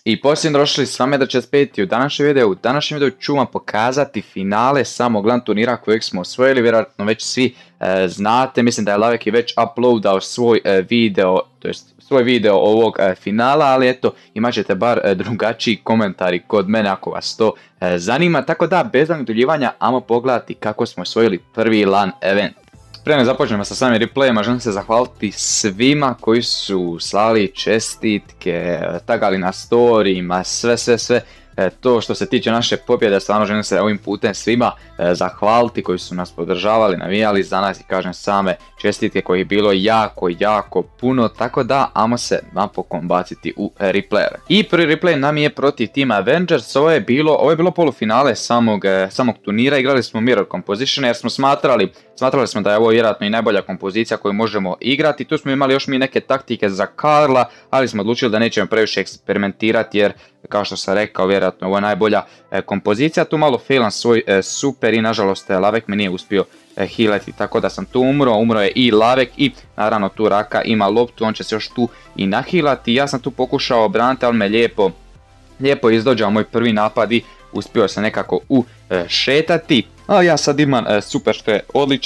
I posljedno došli s vama da će speti u današnjem videu. U današnjem videu ću vam pokazati finale samog LAN turnira kojeg smo osvojili. Vjerojatno već svi znate, mislim da je Lavek i već uploadao svoj video, to jest svoj video ovog finala, ali eto, imat ćete bar drugačiji komentari kod mene ako vas to zanima. Tako da, bez naduljivanja, ajmo pogledati kako smo osvojili prvi LAN event. Prije ne započnemo sa samim replayima, želim se zahvaliti svima koji su slali čestitke, tagali na storyima, sve. To što se tiče naše pobjede, stvarno želim se ovim putem svima zahvaliti koji su nas podržavali, navijali za nas i kažem same čestitke kojih je bilo jako puno, tako da ajmo se napokon baciti u replayere. I prvi replay nam je protiv tima Avengers. Ovo je bilo polufinale samog turnira, igrali smo Mirror Composition jer smo smatrali smo da je ovo vjerojatno i najbolja kompozicija koju možemo igrati. Tu smo imali još mi neke taktike za Karla, ali smo odlučili da nećemo previše eksperimentirati jer, kao što sam rekao, vjerojatno ovo je najbolja kompozicija. Tu malo failam svoj super i nažalost Lavek me nije uspio healati, tako da sam tu umro je i Lavek i naravno tu Raka ima loptu, on će se još tu i nahilati. Ja sam tu pokušao obraniti, ali me lijepo izdođao moj prvi napad i uspio se nekako ušetati. A ja sad imam super, što je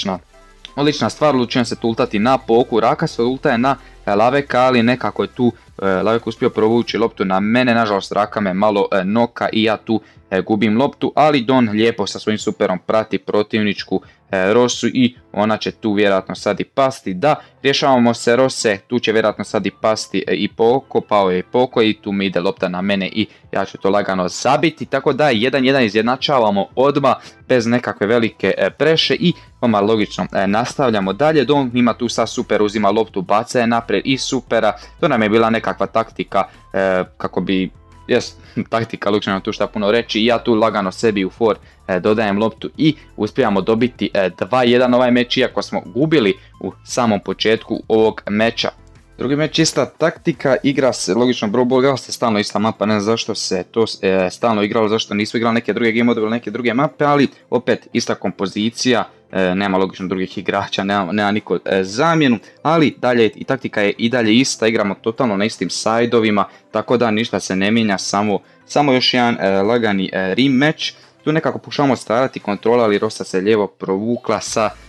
odlična stvar, odlučujem se tultati na Poku. Raka se ultaje na Laveka, ali nekako je tu Lavek uspio provući loptu na mene, nažalost Raka me malo noka i ja tu gubim loptu, ali Don lijepo sa svojim superom prati protivničku Rosu i ona će tu vjerojatno sad i pasti. Da, rješavamo se Rose, tu će vjerojatno sad i pasti i Poko, pao je i Poko i tu mi ide lopta na mene i ja ću to lagano zabiti, tako da 1-1 izjednačavamo odmah bez nekakve velike preše i odmah logično nastavljamo dalje. Don ima tu sad super, uzima loptu, baca je naprijed i supera, to nam je bila nekakva taktika kako bi... taktika, Lukšan tu šta puno reći, ja tu lagano sebi u for dodajem loptu i uspijamo dobiti 2-1 ovaj meč, iako smo gubili u samom početku ovog meča. Drugi meč ista taktika, igra se logično igrala se stalno ista mapa, ne znam zašto se to stalno igralo, zašto nisu igrali neke druge game mode ili neke druge mape, ali opet ista kompozicija, nema logično drugih igrača, nema niko zamjenu, ali dalje i taktika je i dalje ista, igramo totalno na istim sajdovima, tako da ništa se ne mijenja, samo još jedan lagani rematch. Tu nekako pokušavamo starati kontrola, ali Rosa se lijevo provukla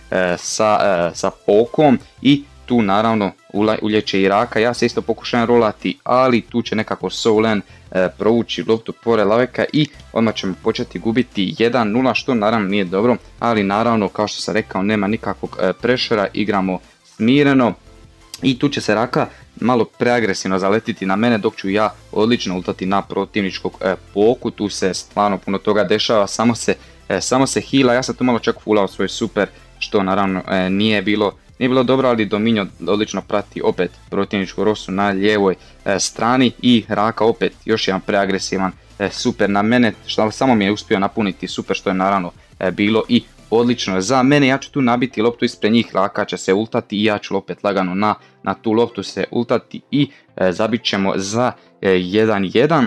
sa Pokom i tu naravno uljeće i Raka, ja se isto pokušavam rolati, ali tu će nekako Soulen provući loptu pored Laveka i odmah ćemo početi gubiti 1-0, što naravno nije dobro, ali naravno kao što sam rekao nema nikakvog prešera, igramo smireno i tu će se Raka malo preagresivno zaletiti na mene, dok ću ja odlično ultati na protivničkog Poku. Tu se stvarno puno toga dešava, samo se heala, ja sam tu malo čak fulao svoj super, što naravno nije bilo dobro, ali Dominio odlično prati opet protivničku Rosu na lijevoj strani i Raka opet još jedan preagresivan super na mene, što samo mi je uspio napuniti super, što je naravno bilo i odlično za mene. Ja ću tu nabiti loptu ispred njih, Raka će se ultati i ja ću opet lagano na tu loptu se ultati i zabit ćemo za 1-1.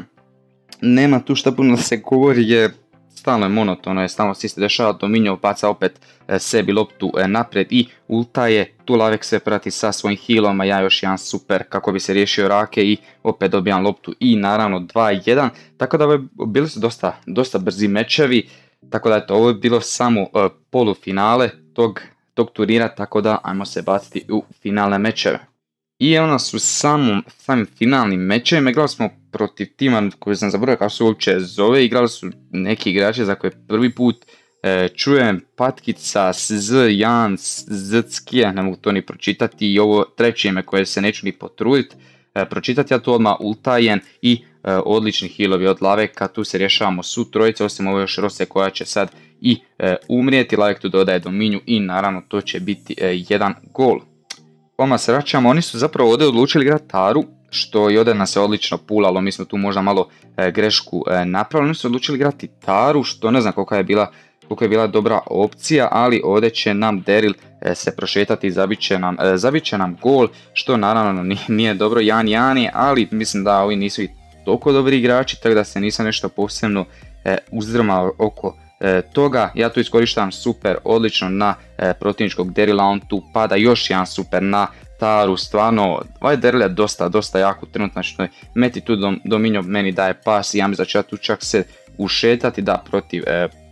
Nema tu šta puno se govori jer stalno je monotono, stalno se isto dešava. Dominio baca opet sebi loptu naprijed i ultaje, tu Lavek se prati sa svojim healom, a ja još jedan super kako bi se riješio Rake i opet dobijam loptu i naravno 2-1, tako da bili su dosta brzi mečevi, tako da eto, ovo je bilo samo polufinale tog turnira, tako da ajmo se baciti u finalne mečeve. I evo nas u samim finalnim mečevima, igrali smo protiv tima koji sam zaboravio kako se uopće zove, igrali su neki igrači za koje prvi put čujem, Patkica, Jan, Zckija, ne mogu to ni pročitati, i ovo treće ime koje se neću ni potruditi pročitati, ja tu odmah ultajem i odlični healovi od Laveka, tu se rješavamo su trojice, osim ovo još Rose koja će sad i umrijeti, Lavek tu dodaje Dominju i naravno to će biti jedan gol. Odmah se vraćamo, oni su zapravo ovdje odlučili igrati Taru, što i ovdje nas se odlično pulalo, mi smo tu možda malo grešku napravili, oni su odlučili igrati Taru, što ne znam koliko je bila dobra opcija, ali ovdje će nam Daryl se prošetati i zabit će nam gol, što naravno nije dobro, Jani, ali mislim da ovi nisu i toliko dobri igrači, tako da se nisam nešto posebno uzdrmao oko toga. Ja tu iskorištavam super odlično na protivničkog Daryla, on tu pada još jedan super na Staru, stvarno, ovaj Daryl je dosta jako trenutno, što meti tu Dominio meni daje pas i ja mislim da ću ja tu čak se ušetati da protiv,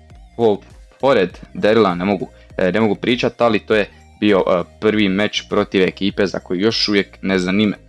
pored Daryla ne mogu pričati, ali to je bio prvi meč protiv ekipe za koji još uvijek ne znam ime.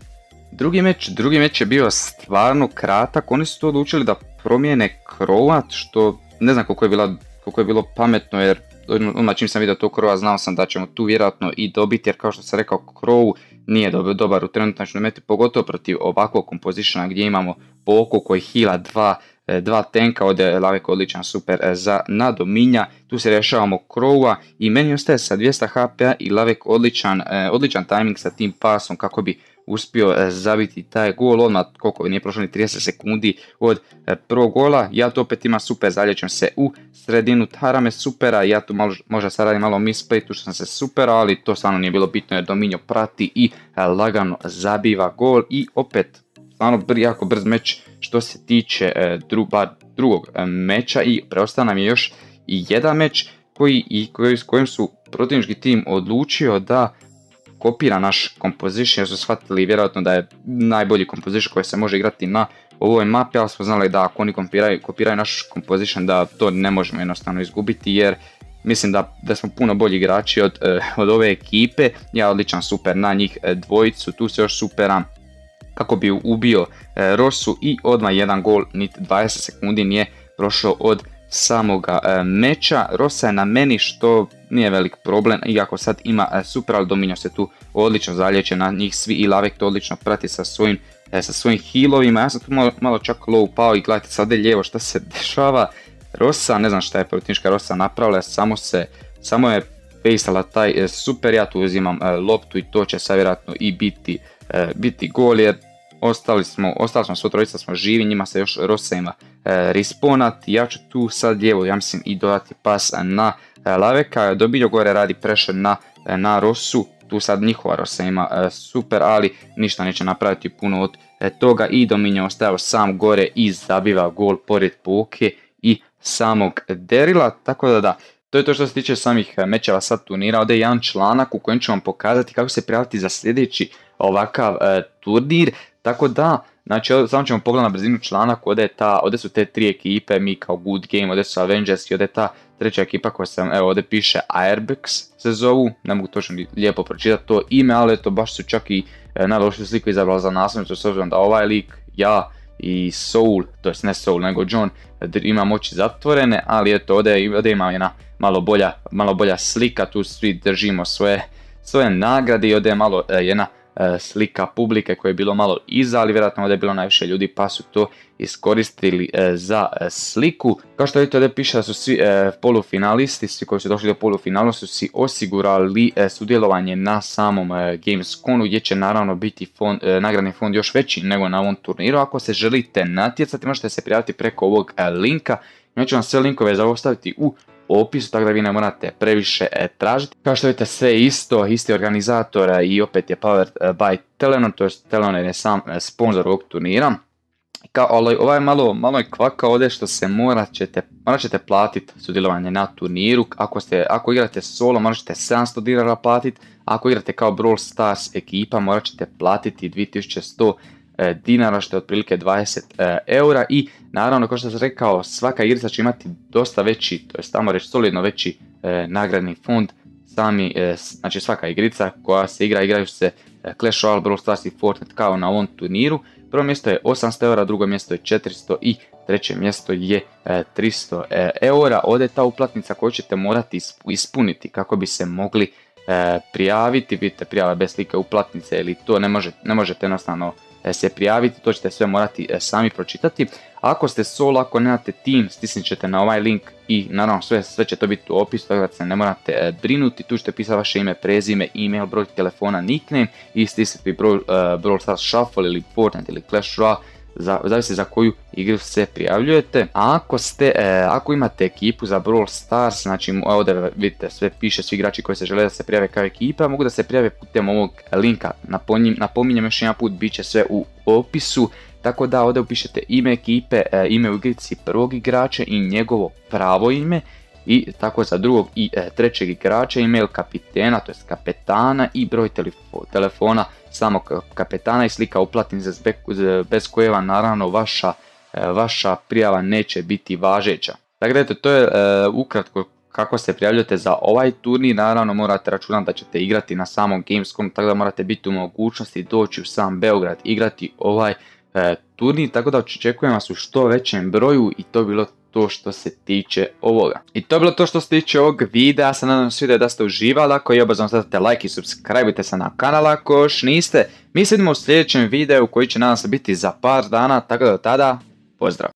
Drugi meč je bio stvarno kratak, oni su to odlučili da promijene Crowa, što ne znam koliko je bilo pametno, jer odmah čim sam vidio to Crowa znao sam da ćemo tu vjerojatno i dobiti, jer kao što sam rekao Crow nije dobar u trenutačnoj meti, pogotovo protiv ovakvog kompozitiona gdje imamo Poku koji hila dva tanka, ovdje je Lavek odličan super za nadominja, tu se rješavamo Crowa i meni ostaje sa 200 HP-a i Lavek odličan timing sa tim pasom kako bi uspio zabiti taj gol odmah, koliko nije prošlo ni 30 sekundi od prvog gola. Ja to opet imam super, zalječem se u sredinu, Tara me supera, ja tu možda sad radim malo misplay, tu što sam se supera, ali to stvarno nije bilo bitno jer Dominio prati i lagano zabiva gol i opet stvarno jako brz meč što se tiče drugog meča i preostao nam je još i jedan meč s kojim su protivnički tim odlučio da kopira naš composition, jer su shvatili vjerojatno da je najbolji composition koji se može igrati na ovoj mapi, ali smo znali da ako oni kopiraju naš composition da to ne možemo jednostavno izgubiti, jer mislim da smo puno bolji igrači od ove ekipe. Ja odličan super na njih dvojicu, tu se još superam kako bi ubio Rosu i odmah jedan gol, niti 20 sekundi nije prošlo od samoga meča. Rosa je na meni, što nije velik problem, iako sad ima super, ali Dominio se tu odlično zalječe na njih svi i Lavek to odlično prati sa svojim healovima. Ja sam tu malo čak low pao i gledajte sad lijevo šta se dešava. Rosa, ne znam šta je protivnička Rosa napravila, samo je pejsala taj super, ja tu uzimam loptu i to će sad vjerojatno i biti gol, jer ostali smo svo trojica smo živi, njima se još Rosa ima respawnati. Ja ću tu sad lijevo, ja mislim, i dodati pas na Laveka. Dobiljo gore radi pressure na Rosu, tu sad njihova Rosa ima super, ali ništa neće napraviti puno od toga i Dominio ostajao sam gore i zabiva gol pored Poke i samog Daryla, tako da. To je to što se tiče samih mečeva sad turnira. Ovdje je jedan članak u kojem ću vam pokazati kako se prijaviti za sljedeći ovakav turnir. Tako da, znači samo ćemo pogledati na brzinu članak, ovdje su te tri ekipe, mi kao Good Game, ovdje su Avengers i ovdje je ta treća ekipa koja sam, evo ovdje piše Airbex se zovu, ne mogu točno lijepo pročitati to ime, ali eto baš su čak i najlošiju sliku izabrali za naslovnicu, s obzirom da ovaj lik, ja i Soul, to jest ne Soul nego John, imam oči zatvorene, ali eto ovdje ima jedna malo bolja slika, tu svi držimo svoje nagrade i ovdje je malo jedna slika publike koje je bilo malo iza, ali vjerojatno ovdje je bilo najviše ljudi pa su to iskoristili za sliku. Kao što vidite ovdje piše da su svi polufinalisti, svi koji su došli do polufinalu su si osigurali sudjelovanje na samom Gamesconu, gdje će naravno biti nagradni fond još veći nego na ovom turniru. Ako se želite natjecati možete se prijaviti preko ovog linka, ja ću vam sve linkove za ovo staviti u opisu, tako da vi ne morate previše tražiti. Kao što vidite sve isti organizator i opet je powered by Telenor, to je Telenor je sam sponsor ovog turnira. Ovaj malo je kvaka ovdje što se morat ćete platiti sudjelovanje na turniru. Ako igrate solo morat ćete 700 dinara platiti, ako igrate kao Brawl Stars ekipa morat ćete platiti 2100 dinara, što je otprilike 20 eura i naravno kao što sam rekao svaka igrica će imati dosta veći, to je tamo reći solidno veći nagradni fond. Znači svaka igrica koja se igraju se Clash Royale, Brawl Stars i Fortnite kao na ovom turniru. Prvo mjesto je 800 eura, drugo mjesto je 400 i treće mjesto je 300 eura. Ovdje je ta uplatnica koju ćete morati ispuniti kako bi se mogli prijaviti. Vidite, prijava bez slike uplatnice ili to ne možete jednostavno se prijaviti, to ćete sve morati sami pročitati. Ako ste solo, ako nemate tim, stisnit ćete na ovaj link i naravno sve će to biti u opisu, tako da se ne morate brinuti. Tu ćete pisati vaše ime, prezime, email, broj telefona, nickname i stisniti Brawl Stars Shuffle ili Fortnite ili Clash Royale, zavisi za koju igru se prijavljujete. A ako imate ekipu za Brawl Stars, znači ovdje vidite sve piše, svi igrači koji se žele da se prijave kao ekipa mogu da se prijave putem ovog linka. Napominjem još jedan put, bit će sve u opisu, tako da ovdje upišete ime ekipe, ime u igrici prvog igrača i njegovo pravo ime i tako za drugog i trećeg igrača, email kapitena, to jest kapetana i broj telefona samog kapetana i slika uplatnice bez koje vam naravno vaša prijava neće biti važeća. Dakle, to je ukratko kako se prijavljujete za ovaj turnir. Naravno morate računati da ćete igrati na samom Gamescomu, tako da morate biti u mogućnosti doći u sam Beograd igrati ovaj turnir, tako da očekujem vas u što većem broju i to je bilo to što se tiče ovoga. I to je bilo to što se tiče ovog videa, ja se nadam svi da ste uživali, ako je obavezno stavite like i subscribeujte se na kanal ako još niste. Mi se vidimo u sljedećem videu koji će nadam se biti za par dana, tako da do tada pozdrav!